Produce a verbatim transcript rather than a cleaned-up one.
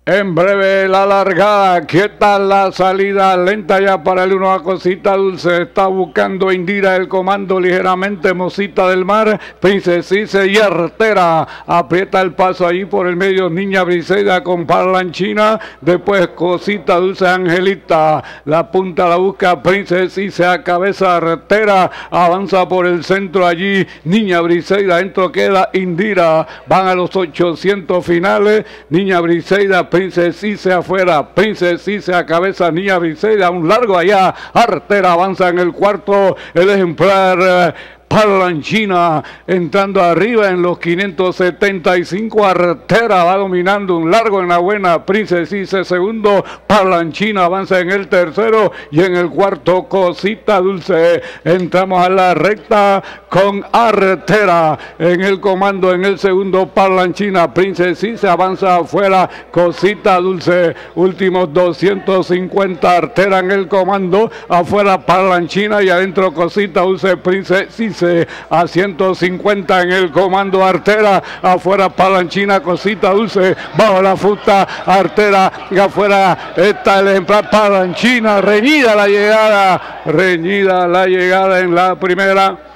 En breve la largada, quieta la salida, lenta ya para el uno a Cosita Dulce, está buscando Indira el comando ligeramente, Mosita del Mar, Princesita y Artera, aprieta el paso ahí por el medio, Niña Briseida con Parlanchina, después Cosita Dulce, Angelita, la punta la busca Princesita, cabeza Artera, avanza por el centro allí, Niña Briseida, dentro queda Indira, van a los ochocientos finales, Niña Briseida, Princesita afuera, Princesita cabeza, Niña Briseida, un largo allá, Artera avanza en el cuarto, el ejemplar eh, Parlanchina entrando arriba en los quinientos setenta y cinco, Artera va dominando un largo en la buena, Princesita segundo, Parlanchina avanza en el tercero y en el cuarto Cosita Dulce. Entramos a la recta con Artera en el comando, en el segundo Parlanchina, Princesita avanza afuera, Cosita Dulce, últimos doscientos cincuenta, Artera en el comando, afuera Parlanchina y adentro Cosita Dulce, Princesita a ciento cincuenta en el comando, Artera, afuera Parlanchina, Cosita Dulce, bajo la fusta, Artera, y afuera está el ejemplar Parlanchina, reñida la llegada, reñida la llegada en la primera.